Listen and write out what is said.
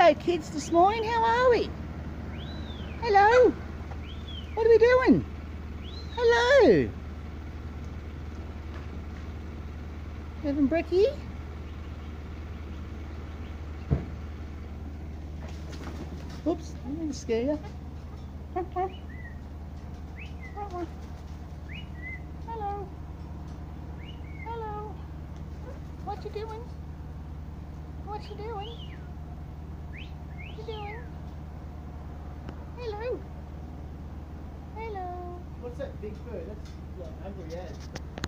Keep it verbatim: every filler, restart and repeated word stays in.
Hello kids, this morning, how are we? Hello. What are we doing? Hello. Having brekkie? Oops, I'm going to scare you. Hello. Hello. What you doing? What you doing? What you doing? Hello. Hello. What's that big bird? That's like hungry as.